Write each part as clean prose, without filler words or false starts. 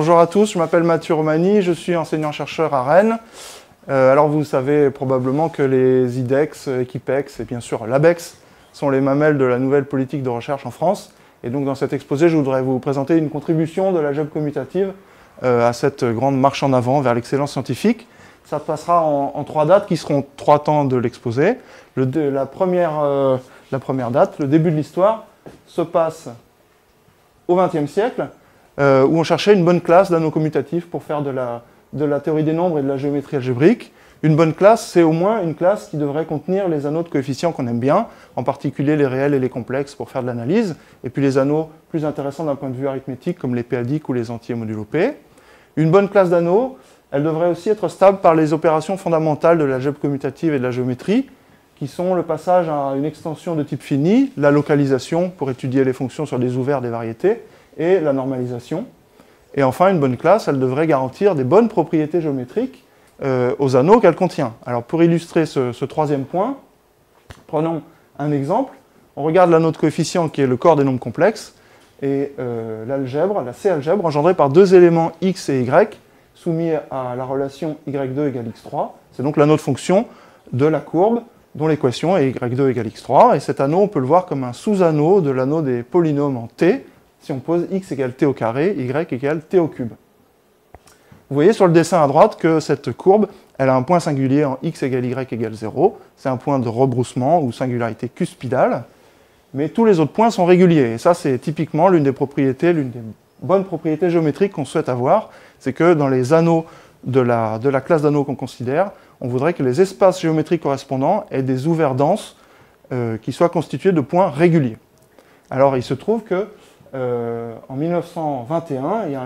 Bonjour à tous, je m'appelle Mathieu Romani, je suis enseignant-chercheur à Rennes. Alors vous savez probablement que les IDEX, Equipex et bien sûr l'ABEX sont les mamelles de la nouvelle politique de recherche en France. Et donc dans cet exposé, je voudrais vous présenter une contribution de la GEB commutative à cette grande marche en avant vers l'excellence scientifique. Ça passera en 3 dates qui seront 3 temps de l'exposé. La première date, le début de l'histoire, se passe au XXe siècle, où on cherchait une bonne classe d'anneaux commutatifs pour faire de la théorie des nombres et de la géométrie algébrique. Une bonne classe, c'est au moins une classe qui devrait contenir les anneaux de coefficients qu'on aime bien, en particulier les réels et les complexes pour faire de l'analyse, et puis les anneaux plus intéressants d'un point de vue arithmétique, comme les p-adiques ou les entiers modulo p. Une bonne classe d'anneaux, elle devrait aussi être stable par les opérations fondamentales de la GEB commutative et de la géométrie, qui sont le passage à une extension de type fini, la localisation pour étudier les fonctions sur des ouverts des variétés, et la normalisation. Et enfin, une bonne classe, elle devrait garantir des bonnes propriétés géométriques aux anneaux qu'elle contient. Alors pour illustrer ce troisième point, prenons un exemple. On regarde l'anneau de coefficient qui est le corps des nombres complexes, et l'algèbre, la C-algèbre, engendrée par 2 éléments x et y, soumis à la relation y2 égale x3. C'est donc l'anneau de fonction de la courbe, dont l'équation est y2 égale x3. Et cet anneau, on peut le voir comme un sous-anneau de l'anneau des polynômes en t, si on pose x égale t au carré, y égale t au cube. Vous voyez sur le dessin à droite que cette courbe, elle a un point singulier en x égale y égale 0. C'est un point de rebroussement ou singularité cuspidale. Mais tous les autres points sont réguliers. Et ça, c'est typiquement l'une des bonnes propriétés géométriques qu'on souhaite avoir. C'est que dans les anneaux de la classe d'anneaux qu'on considère, on voudrait que les espaces géométriques correspondants aient des ouverts denses qui soient constitués de points réguliers. Alors, il se trouve que en 1921, il y a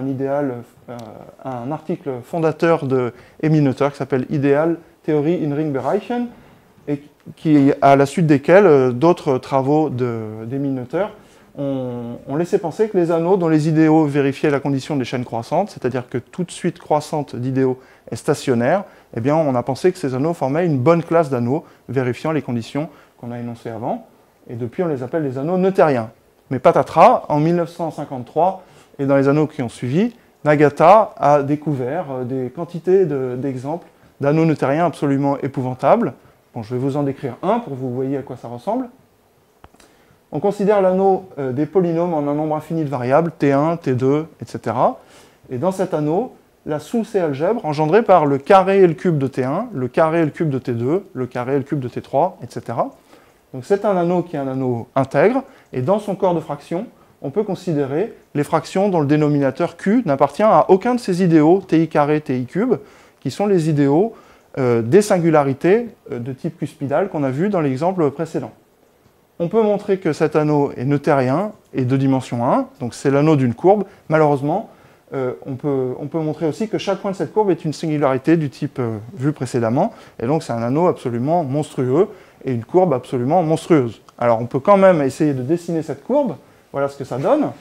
un article fondateur de Emil Noether qui s'appelle Ideal Theorie in Ringbereichen, et qui, à la suite desquels d'autres travaux d'Emil Noether ont laissé penser que les anneaux dont les idéaux vérifiaient la condition des chaînes croissantes, c'est-à-dire que toute suite croissante d'idéaux est stationnaire, eh bien on a pensé que ces anneaux formaient une bonne classe d'anneaux vérifiant les conditions qu'on a énoncées avant, et depuis on les appelle les anneaux noethériens. Mais patatras, en 1953 et dans les anneaux qui ont suivi, Nagata a découvert des quantités d'exemples d'anneaux noethériens absolument épouvantables. Bon, je vais vous en décrire un pour que vous voyez à quoi ça ressemble. On considère l'anneau des polynômes en un nombre infini de variables, T1, T2, etc. Et dans cet anneau, la sous-C-algèbre engendrée par le carré et le cube de T1, le carré et le cube de T2, le carré et le cube de T3, etc. Donc c'est un anneau qui est un anneau intègre, et dans son corps de fractions, on peut considérer les fractions dont le dénominateur Q n'appartient à aucun de ces idéaux, TI carré, TI cube, qui sont les idéaux des singularités de type cuspidal qu'on a vu dans l'exemple précédent. On peut montrer que cet anneau est noethérien et de dimension 1, donc c'est l'anneau d'une courbe. Malheureusement, on peut montrer aussi que chaque point de cette courbe est une singularité du type vu précédemment, et donc c'est un anneau absolument monstrueux, et une courbe absolument monstrueuse. Alors on peut quand même essayer de dessiner cette courbe, voilà ce que ça donne.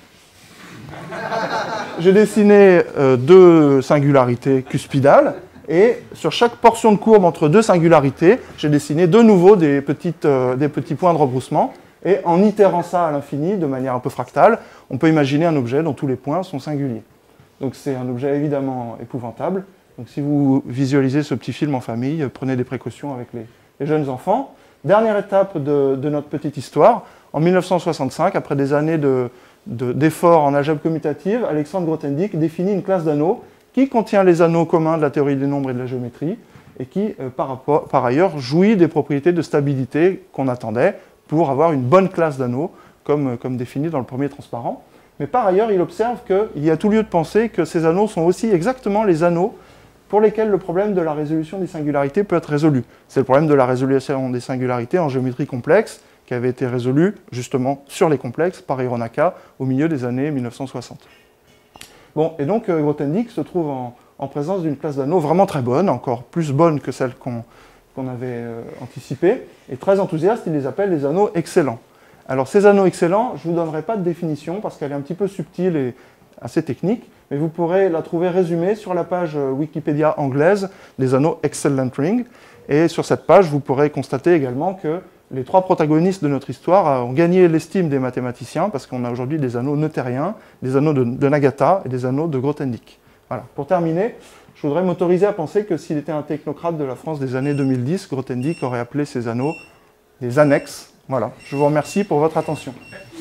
J'ai dessiné 2 singularités cuspidales, et sur chaque portion de courbe entre 2 singularités, j'ai dessiné de nouveau des petits points de rebroussement, et en itérant ça à l'infini, de manière un peu fractale, on peut imaginer un objet dont tous les points sont singuliers. Donc c'est un objet évidemment épouvantable. Donc si vous visualisez ce petit film en famille, prenez des précautions avec les jeunes enfants. Dernière étape de notre petite histoire, en 1965, après des années d'efforts en algèbre commutative, Alexandre Grothendieck définit une classe d'anneaux qui contient les anneaux communs de la théorie des nombres et de la géométrie, et qui, par ailleurs, jouit des propriétés de stabilité qu'on attendait pour avoir une bonne classe d'anneaux, comme défini dans le premier transparent. Mais par ailleurs, il observe qu'il y a tout lieu de penser que ces anneaux sont aussi exactement les anneaux pour lesquels le problème de la résolution des singularités peut être résolu. C'est le problème de la résolution des singularités en géométrie complexe, qui avait été résolu justement sur les complexes par Hironaka au milieu des années 1960. Bon, et donc Grothendieck se trouve en présence d'une classe d'anneaux vraiment très bonne, encore plus bonne que celle qu'on avait anticipée, et très enthousiaste, il les appelle les anneaux excellents. Alors ces anneaux excellents, je ne vous donnerai pas de définition parce qu'elle est un petit peu subtile et assez technique, mais vous pourrez la trouver résumée sur la page Wikipédia anglaise des anneaux Excellent Ring. Et sur cette page, vous pourrez constater également que les 3 protagonistes de notre histoire ont gagné l'estime des mathématiciens parce qu'on a aujourd'hui des anneaux noethériens, des anneaux de Nagata et des anneaux de Grothendieck. Voilà. Pour terminer, je voudrais m'autoriser à penser que s'il était un technocrate de la France des années 2010, Grothendieck aurait appelé ces anneaux des annexes. Voilà. Je vous remercie pour votre attention.